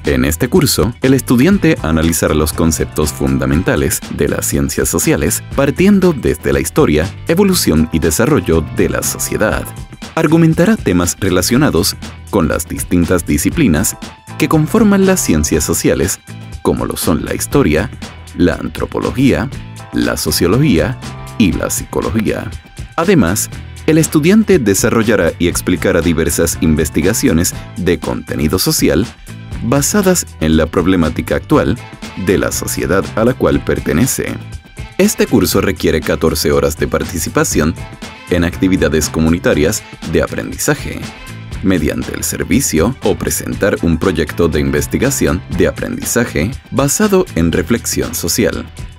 En este curso, el estudiante analizará los conceptos fundamentales de las ciencias sociales partiendo desde la historia, evolución y desarrollo de la sociedad. Argumentará temas relacionados con las distintas disciplinas que conforman las ciencias sociales, como lo son la historia, la antropología, la sociología y la psicología. Además, el estudiante desarrollará y explicará diversas investigaciones de contenido social basadas en la problemática actual de la sociedad a la cual pertenece. Este curso requiere 14 horas de participación en actividades comunitarias de aprendizaje, mediante el servicio o presentar un proyecto de investigación de aprendizaje basado en reflexión social.